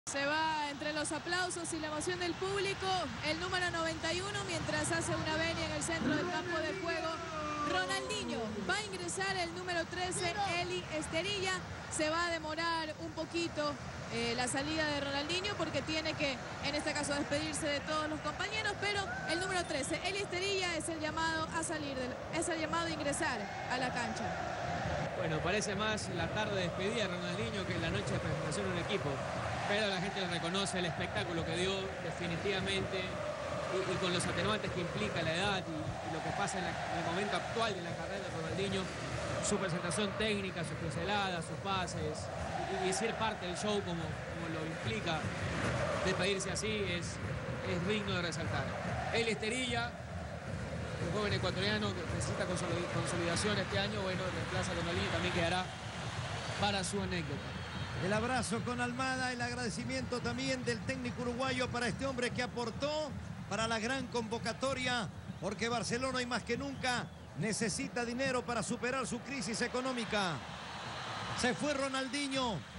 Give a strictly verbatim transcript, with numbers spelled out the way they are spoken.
Se va entre los aplausos y la emoción del público el número noventa y uno mientras hace una venia en el centro del campo de juego. Ronaldinho va a ingresar el número trece, Eli Esterilla. Se va a demorar un poquito eh, la salida de Ronaldinho porque tiene que, en este caso, despedirse de todos los compañeros. Pero el número trece, Eli Esterilla, es el llamado a salir, del, es el llamado a ingresar a la cancha. Bueno, parece más la tarde de despedida de Ronaldinho que la noche de presentación de un equipo. Pero la gente le reconoce el espectáculo que dio definitivamente y, y con los atenuantes que implica la edad y, y lo que pasa en, la, en el momento actual de la carrera de Ronaldinho, su presentación técnica, sus pinceladas, sus pases y, y ser parte del show como, como lo implica despedirse así es, es digno de resaltar. El Esterilla, el joven ecuatoriano que necesita consolidación este año, bueno, reemplaza a Ronaldinho y también quedará para su anécdota. El abrazo con Almada, el agradecimiento también del técnico uruguayo para este hombre que aportó para la gran convocatoria, porque Barcelona hoy más que nunca necesita dinero para superar su crisis económica. Se fue Ronaldinho.